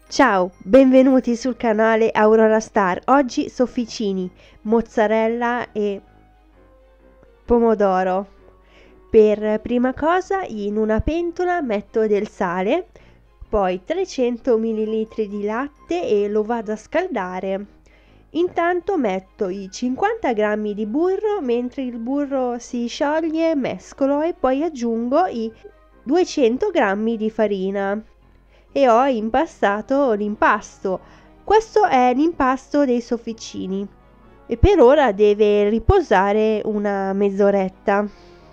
Ciao, benvenuti sul canale Aurora Star. Oggi sofficini, mozzarella e pomodoro. Per prima cosa in una pentola metto del sale, poi 300 ml di latte e lo vado a scaldare. Intanto metto i 50 g di burro, mentre il burro si scioglie mescolo e poi aggiungo i 200 g di farina e ho impastato l'impasto. Questo è l'impasto dei sofficini e per ora deve riposare una mezz'oretta.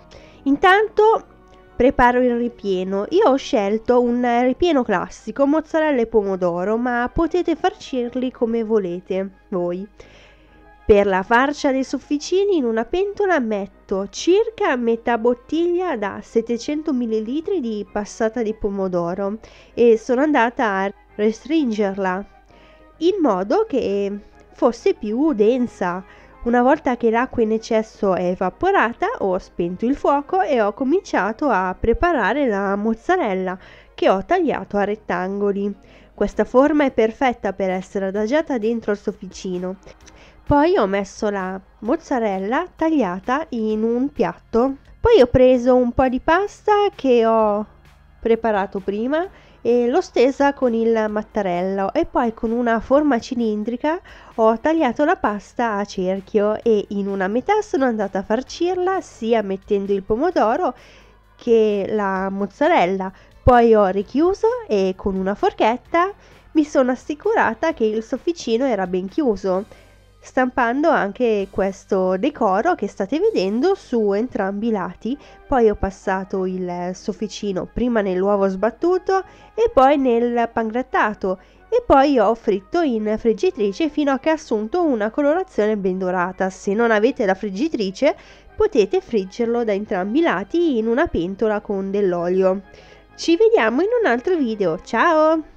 Intanto preparo il ripieno. Io ho scelto un ripieno classico, mozzarella e pomodoro, ma potete farcirli come volete voi. Per la farcia dei sofficini in una pentola metto circa metà bottiglia da 700 ml di passata di pomodoro e sono andata a restringerla in modo che fosse più densa. Una volta che l'acqua in eccesso è evaporata, ho spento il fuoco e ho cominciato a preparare la mozzarella che ho tagliato a rettangoli. Questa forma è perfetta per essere adagiata dentro il sofficino. Poi ho messo la mozzarella tagliata in un piatto. Poi ho preso un po' di pasta che ho preparato prima e l'ho stesa con il mattarello e poi con una forma cilindrica ho tagliato la pasta a cerchio e in una metà sono andata a farcirla sia mettendo il pomodoro che la mozzarella. Poi ho richiuso e con una forchetta mi sono assicurata che il sofficino era ben chiuso, stampando anche questo decoro che state vedendo su entrambi i lati. Poi ho passato il sofficino prima nell'uovo sbattuto e poi nel pangrattato e poi ho fritto in friggitrice fino a che ha assunto una colorazione ben dorata. Se non avete la friggitrice potete friggerlo da entrambi i lati in una pentola con dell'olio. Ci vediamo in un altro video, ciao!